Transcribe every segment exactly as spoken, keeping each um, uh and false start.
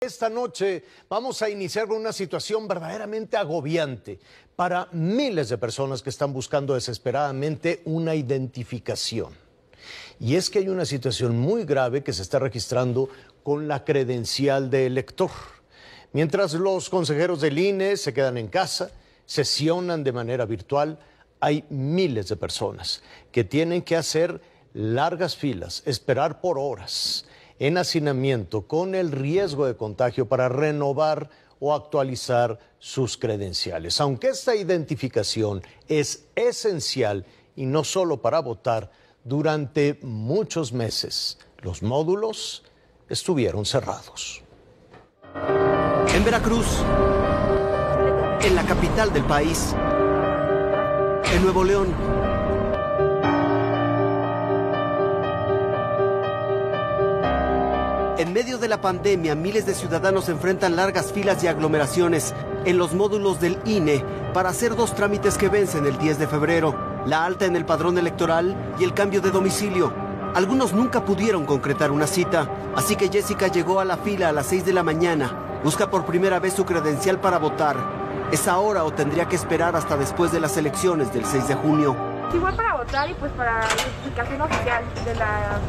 esta noche vamos a iniciar con una situación verdaderamente agobiante para miles de personas que están buscando desesperadamente una identificación. Y es que hay una situación muy grave que se está registrando con la credencial de elector. Mientras los consejeros del I N E se quedan en casa, sesionan de manera virtual, hay miles de personas que tienen que hacer largas filas, esperar por horas en hacinamiento con el riesgo de contagio para renovar o actualizar sus credenciales. Aunque esta identificación es esencial y no solo para votar, durante muchos meses los módulos estuvieron cerrados. En Veracruz, en la capital del país, en Nuevo León, en medio de la pandemia, miles de ciudadanos enfrentan largas filas y aglomeraciones en los módulos del I N E para hacer dos trámites que vencen el diez de febrero, la alta en el padrón electoral y el cambio de domicilio. Algunos nunca pudieron concretar una cita, así que Jessica llegó a la fila a las seis de la mañana. Busca por primera vez su credencial para votar. ¿Es ahora o tendría que esperar hasta después de las elecciones del seis de junio? Igual para votar y pues para la identificación oficial de la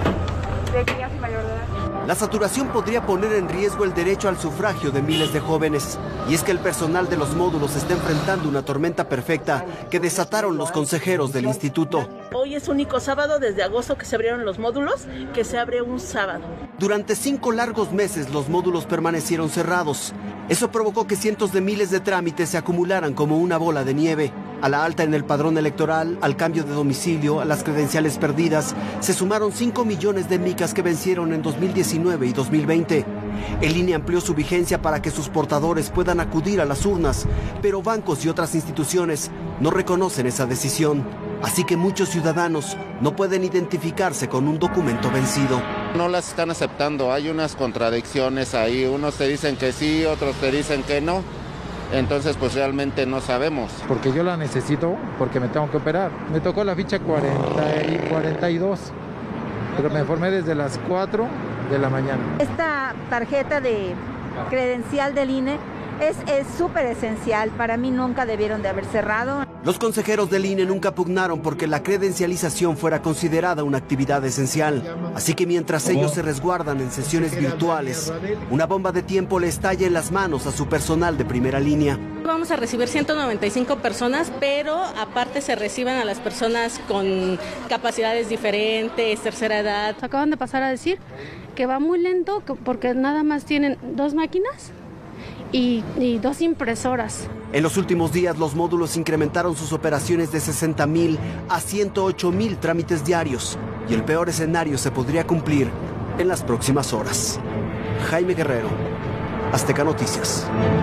de niñas y mayor de edad. La saturación podría poner en riesgo el derecho al sufragio de miles de jóvenes. Y es que el personal de los módulos está enfrentando una tormenta perfecta que desataron los consejeros del instituto. Hoy es único sábado desde agosto que se abrieron los módulos, que se abre un sábado. Durante cinco largos meses los módulos permanecieron cerrados. Eso provocó que cientos de miles de trámites se acumularan como una bola de nieve. A la alta en el padrón electoral, al cambio de domicilio, a las credenciales perdidas, se sumaron cinco millones de micas que vencieron en dos mil diecinueve y dos mil veinte. El I N E amplió su vigencia para que sus portadores puedan acudir a las urnas, pero bancos y otras instituciones no reconocen esa decisión. Así que muchos ciudadanos no pueden identificarse con un documento vencido. No las están aceptando, hay unas contradicciones ahí, unos te dicen que sí, otros te dicen que no. Entonces, pues realmente no sabemos. Porque yo la necesito, porque me tengo que operar. Me tocó la ficha cuarenta y cuarenta y dos, pero me formé desde las cuatro de la mañana. Esta tarjeta de credencial del I N E es súper esencial. Para mí nunca debieron de haber cerrado. Los consejeros del I N E nunca pugnaron porque la credencialización fuera considerada una actividad esencial. Así que mientras ellos se resguardan en sesiones virtuales, una bomba de tiempo le estalla en las manos a su personal de primera línea. Vamos a recibir ciento noventa y cinco personas, pero aparte se reciben a las personas con capacidades diferentes, tercera edad. Acaban de pasar a decir que va muy lento porque nada más tienen dos máquinas y, y dos impresoras. En los últimos días los módulos incrementaron sus operaciones de sesenta mil a ciento ocho mil trámites diarios y el peor escenario se podría cumplir en las próximas horas. Jaime Guerrero, Azteca Noticias.